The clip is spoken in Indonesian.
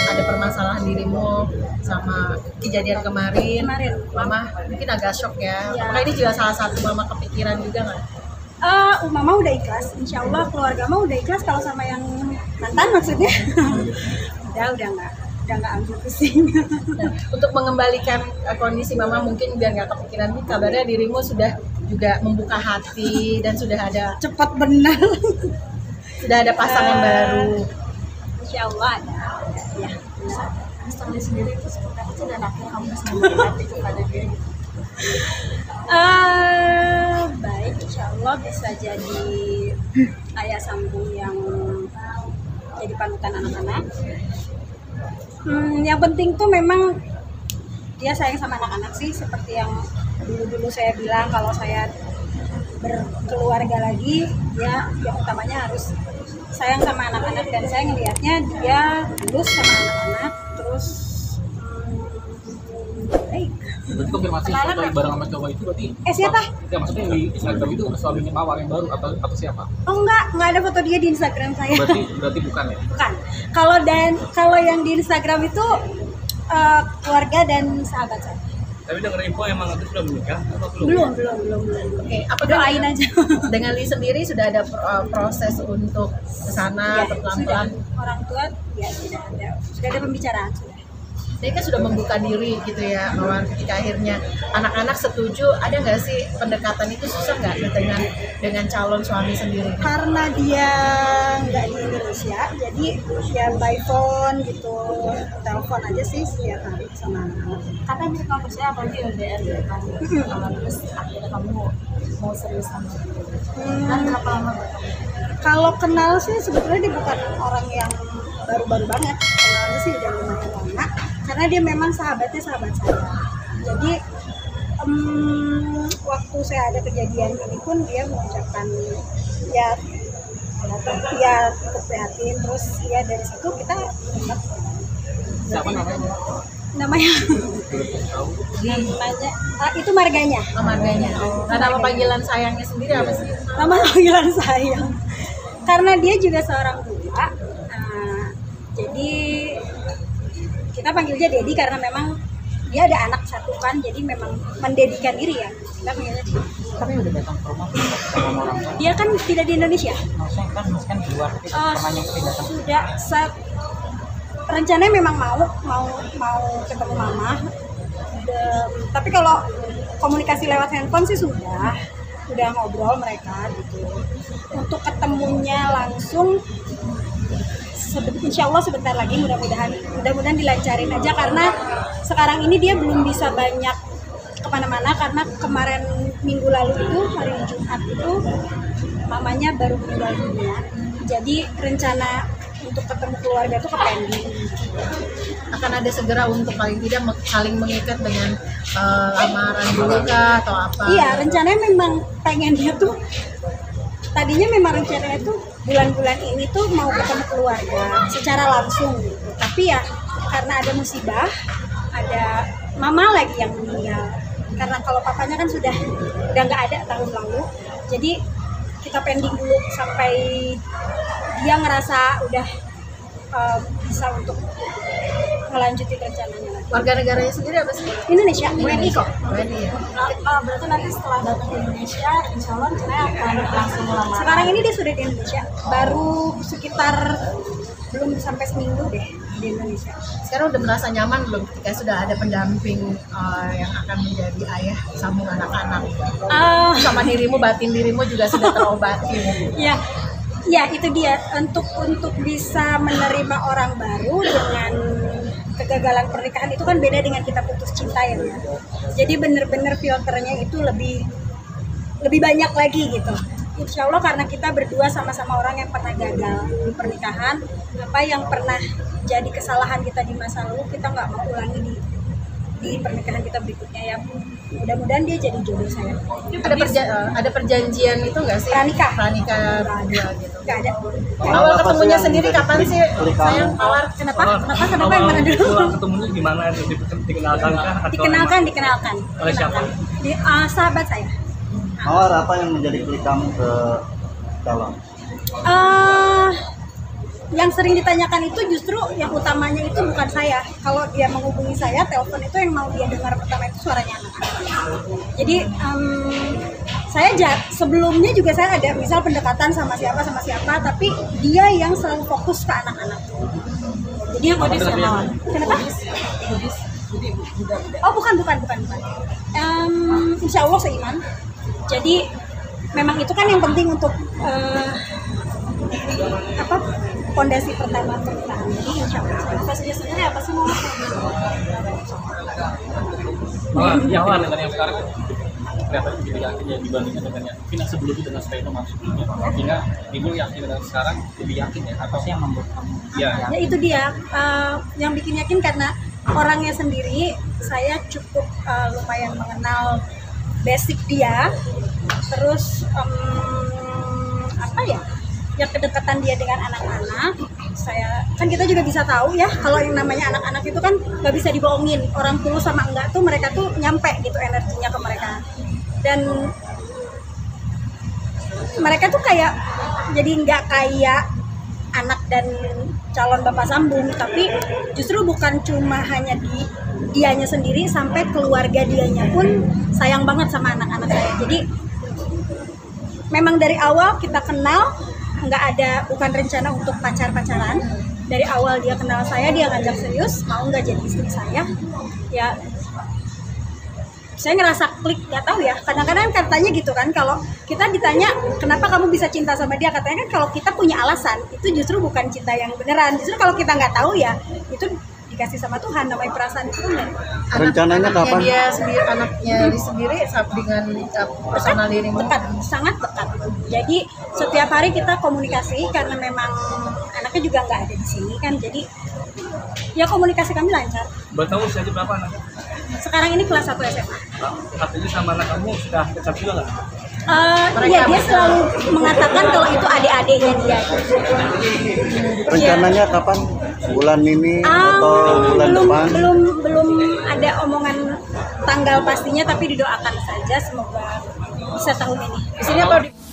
ada permasalahan dirimu sama kejadian kemarin. Mama mungkin agak shock ya. Apakah ini juga salah satu mama kepikiran juga nggak? Mama udah ikhlas, insya Allah keluarga mama udah ikhlas kalau sama yang mantan maksudnya. udah nggak ambil pusing. Nah, untuk mengembalikan kondisi mama mungkin biar nggak kepikiran nih, kabarnya dirimu sudah juga membuka hati dan sudah ada Cepat benar. sudah ada pasangan baru. Insya Allah ada. Ya. Suami sendiri itu seperti apa sih dan akhirnya kamu bisa memberi hati kepada dia? Baik, insya Allah bisa jadi ayah sambung yang jadi panutan anak-anak. Yang penting tuh memang dia sayang sama anak-anak sih, seperti yang dulu saya bilang kalau saya berkeluarga lagi, ya yang utamanya harus sayang sama anak-anak, dan saya ngelihatnya dia tulus sama anak-anak, terus baik. Berarti konfirmasi foto bareng sama cowok itu berarti Siapa? Ya maksudnya yang di Instagram itu suaminya Mawar yang baru atau siapa? Oh enggak ada foto dia di Instagram saya. Berarti bukan ya? Bukan. Kalau yang di Instagram itu keluarga dan sahabat saya. Tapi dengar info emang itu sudah menikah atau Belum. Oke, apa Doain aja. Dengan Li sendiri sudah ada proses untuk kesana Ya, pelan-pelan. Orang tua ya sudah ada pembicaraan sudah. Jadi kan sudah membuka diri gitu ya, bahwa ketika akhirnya anak-anak setuju, ada nggak sih pendekatan itu susah nggak dengan calon suami sendiri? Karena dia nggak di Indonesia, jadi ya by phone gitu, telepon aja sih setiap hari sama anak-anak. Katanya mirip kamu saya apalagi LDR ya kan. Terus akhirnya kamu mau serius sama dia. Dan berapa lama? Kalau kenal sih sebetulnya dia bukan orang yang baru-baru banget, kenalnya sih udah lumayan lama, karena dia memang sahabat saya. Jadi waktu saya ada kejadian ini pun dia mengucapkan ya cukup prihatin, terus ya dari situ kita dekat. Siapa namanya? Namanya itu marganya. Marganya. Nah, nama panggilan sayangnya sendiri apa sih? Nama panggilan sayang. Karena dia juga seorang tua, jadi kita panggilnya Dedi karena memang dia ada anak satu kan, jadi memang mendedikan diri ya. Kita panggilnya Dedi. Tapi udah datang ke rumah sama orang tua. Dia kan tidak di Indonesia. Maksudnya kan di luar tapi rumahnya mesti datang. Sudah rencananya memang mau ketemu mama. Tapi kalau komunikasi lewat handphone sih sudah ngobrol mereka gitu. Untuk ketemunya langsung insya Allah sebentar lagi, mudah-mudahan dilancarin aja, karena sekarang ini dia belum bisa banyak kemana-mana karena kemarin minggu lalu itu hari Jumat itu mamanya baru meninggal dunia, jadi rencana untuk ketemu keluarga itu kepending. Akan ada segera untuk paling tidak saling mengikat dengan lamaran dulu kah atau apa? Iya, rencananya memang pengennya tuh, tadinya memang rencananya tuh bulan-bulan ini tuh mau ketemu keluarga secara langsung gitu. Tapi ya karena ada musibah, ada mama lagi yang meninggal. Karena kalau papanya kan udah nggak ada tahun lalu. Jadi kita pending dulu sampai dia ngerasa udah bisa untuk ngelanjutin rencananya lagi. Warga negaranya sendiri apa sih? Indonesia, WNI kok. WNI ya. Berarti nanti setelah datang ke Indonesia, insya Allah rencananya akan langsung melamar. Sekarang ini dia sudah di Indonesia, baru sekitar belum sampai seminggu deh di Indonesia. Sekarang udah merasa nyaman belum ketika sudah ada pendamping yang akan menjadi ayah sambung anak-anak? Sama dirimu, batin dirimu juga sudah terobati. Ya itu dia, untuk bisa menerima orang baru dengan kegagalan pernikahan itu kan beda dengan kita putus cinta ya. Jadi bener-bener filternya itu lebih banyak lagi gitu. Insya Allah karena kita berdua sama-sama orang yang pernah gagal di pernikahan, apa yang pernah jadi kesalahan kita di masa lalu kita nggak mau ulangi di pernikahan kita berikutnya ya. Mudah-mudahan dia jadi jodoh saya. Ada perjanjian itu nggak sih? Pranikah berdua gitu. Nggak ada. Awal ketemunya sendiri kapan sih? Sayang, Mawar. Kenapa yang mana dulu? Awal ketemunya gimana? Dikenalkan kah? Dikenalkan. Oleh siapa? Sahabat saya. Mawar, apa yang menjadi klik kamu ke dalam? yang sering ditanyakan itu justru yang utamanya itu bukan saya. Kalau dia menghubungi saya, telepon itu yang mau dia dengar pertama itu suaranya anak-anak. Jadi sebelumnya juga saya ada misal pendekatan sama siapa, tapi dia yang selalu fokus ke anak-anak. Jadi yang Buddhis ya Mawar? Kenapa? Buddhis. Jadi budak-budak. Oh bukan. Insya Allah seiman. Jadi memang itu kan yang penting untuk fondasi pertama pernikahan. Jadi insya Allah. Fasenya sebenarnya apa sih Mawar? Malah yang dengan yang sekarang kelihatan lebih yakin ya dibandingkan dengan yang sebelumnya dengan Steno maksudnya. Sehingga ibu yakin dengan sekarang lebih yakin ya atau sih yang membuat kamu? Ya itu dia yang bikin yakin karena orangnya sendiri saya cukup lumayan mengenal basic dia, terus ya kedekatan dia dengan anak-anak. Kan kita juga bisa tahu ya kalau yang namanya anak-anak itu kan nggak bisa dibohongin, orang tulus sama enggak tuh mereka tuh nyampe gitu energinya ke mereka, dan mereka tuh kayak jadi nggak kayak anak dan calon bapak sambung, tapi justru bukan cuma hanya di dianya sendiri, sampai keluarga dianya pun sayang banget sama anak-anak saya. Jadi memang dari awal kita kenal bukan rencana untuk pacaran. Dari awal dia kenal saya, dia ngajak serius mau nggak jadi istri saya. Ya saya ngerasa klik, nggak tahu ya, kadang-kadang katanya gitu kan, kalau kita ditanya kenapa kamu bisa cinta sama dia, katanya kan kalau kita punya alasan itu justru bukan cinta yang beneran, justru kalau kita nggak tahu ya itu dikasih sama Tuhan, namanya perasaan itu kan. Rencananya kapan? Anaknya dia sendiri dengan personal dirimu? Dekat, sangat dekat. Jadi setiap hari kita komunikasi karena memang anaknya juga nggak ada di sini kan, jadi ya komunikasi kami lancar. Bertahu usia berapa anaknya? Sekarang ini kelas 1 SMA. Artinya sama anak kamu sudah dekat juga nggak? Iya, dia selalu mengatakan kalau itu adik-adiknya dia. Rencananya kapan? Bulan ini atau bulan depan? Belum ada omongan tanggal pastinya, tapi didoakan saja semoga bisa tahun ini. Di sini apa